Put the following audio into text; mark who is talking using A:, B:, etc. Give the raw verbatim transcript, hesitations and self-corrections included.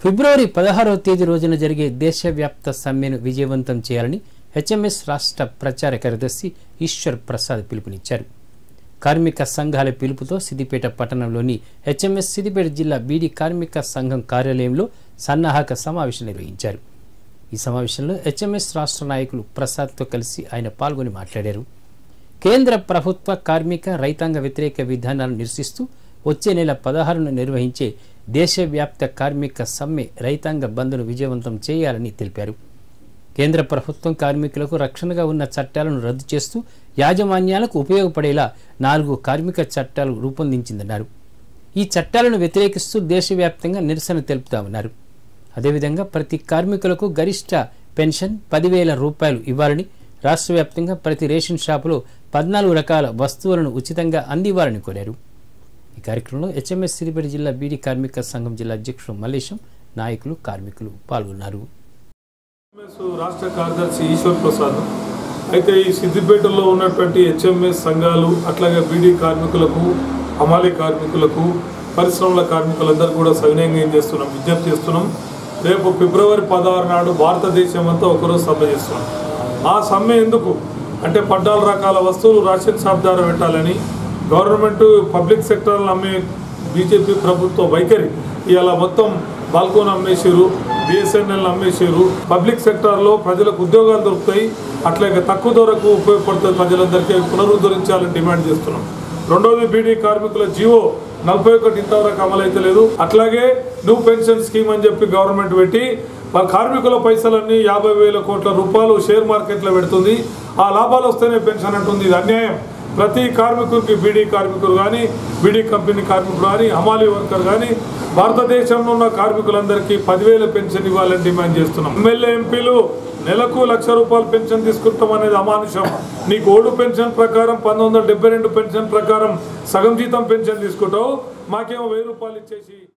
A: ఫిబ్రవరి పదహారవ తేదీ రోజున జరిగే దేశవ్యాప్త సమ్మెను విజయవంతం చేయాలని హెచ్ఎంఎస్ రాష్ట్ర ప్రచార కార్యదర్శి ఈశ్వర్ ప్రసాద్ పిలుపునిచ్చారు. కార్మిక సంఘాల పిలుపుతో సిద్దిపేట పట్టణంలోని హెచ్ఎంఎస్ సిద్దిపేట జిల్లా బీడీ కార్మిక సంఘం కార్యాలయంలో సన్నాహక సమావేశం నిర్వహించారు. ఈ సమావేశంలో హెచ్ఎంఎస్ రాష్ట్ర నాయకులు ప్రసాద్తో కలిసి ఆయన పాల్గొని మాట్లాడారు. కేంద్ర ప్రభుత్వ కార్మిక రైతాంగ వ్యతిరేక విధానాలను నిరసిస్తూ వచ్చే నెల పదహారున నిర్వహించే దేశవ్యాప్త కార్మిక సమ్మె రైతాంగ బంద్ను విజయవంతం చేయాలని తెలిపారు. కేంద్ర ప్రభుత్వం కార్మికులకు రక్షణగా ఉన్న చట్టాలను రద్దు చేస్తూ యాజమాన్యాలకు ఉపయోగపడేలా నాలుగు కార్మిక చట్టాలు రూపొందించిందన్నారు. ఈ చట్టాలను వ్యతిరేకిస్తూ దేశవ్యాప్తంగా నిరసన తెలుపుతామన్నారు. అదేవిధంగా ప్రతి కార్మికులకు గరిష్ట పెన్షన్ పదివేల రూపాయలు ఇవ్వాలని, రాష్ట్ర వ్యాప్తంగా ప్రతి రేషన్ షాపులో పద్నాలుగు రకాల వస్తువులను ఉచితంగా అందివ్వాలని కోరారు. ఈ కార్యక్రమంలో హెచ్ఎంఎస్ సిద్దిపేట జిల్లా బీడీ కార్మిక సంఘం జిల్లా అధ్యక్షుడు మల్లేశం, నాయకులు, కార్మికులు పాల్గొన్నారు.
B: రాష్ట్ర కార్యదర్శి ఈశ్వర్ ప్రసాద్ అయితే ఈ సిద్దిపేటలో ఉన్నటువంటి హెచ్ఎంఎస్ సంఘాలు అట్లాగే బీడీ కార్మికులకు, హమాలీ కార్మికులకు, పరిశ్రమల కార్మికులందరూ కూడా సవినయంగా ఏం చేస్తున్నాం విజ్ఞప్తి చేస్తున్నాం. రేపు ఫిబ్రవరి పదహారు నాడు భారతదేశం అంతా ఒకరోజు సమ్మె చేస్తున్నాం. ఆ సమ్మె ఎందుకు అంటే పద్నాలుగు రకాల వస్తువులు రేషన్ షాప్ ద్వారా పెట్టాలని గవర్నమెంట్ పబ్లిక్ సెక్టర్లను అమ్మే బీజేపీ ప్రభుత్వ వైఖరి ఇవాళ మొత్తం బాల్కోన్ అమ్మేసారు, బిఎస్ఎన్ఎల్ అమ్మేసారు. పబ్లిక్ సెక్టార్లో ప్రజలకు ఉద్యోగాలు దొరుకుతాయి, అట్లాగే తక్కువ ధరకు ఉపయోగపడుతుంది, ప్రజలందరికీ పునరుద్ధరించాలని డిమాండ్ చేస్తున్నాం. రెండోది బీడీ కార్మికుల జీవో నలభై ఒకటి ఇంతవరకు అమలైతే లేదు. అట్లాగే న్యూ పెన్షన్ స్కీమ్ అని చెప్పి గవర్నమెంట్ పెట్టి వాళ్ళ కార్మికుల పైసలన్నీ యాభై వేల కోట్ల రూపాయలు షేర్ మార్కెట్లో పెడుతుంది. ఆ లాభాలు వస్తేనే పెన్షన్ అంటుంది. ఇది అన్యాయం. ప్రతి కార్మికుడికి బీడీ కార్మికులు కానీ, బీడీ కంపెనీ కార్మికులు కానీ, హమాలీ వర్కర్ కానీ భారతదేశంలో ఉన్న కార్మికులందరికీ పదివేల పెన్షన్ ఇవ్వాలని డిమాండ్ చేస్తున్నాం. ఎమ్మెల్యే ఎంపీలు నెలకు లక్ష రూపాయలు పెన్షన్ తీసుకుంటాం అనేది అమానుషం. నీకు ఓల్డ్ పెన్షన్ ప్రకారం పంతొమ్మిది వందల డెబ్బై రెండు పెన్షన్ ప్రకారం సగం జీతం పెన్షన్ తీసుకుంటావు, మాకేమో వెయ్యి రూపాయలు ఇచ్చేసి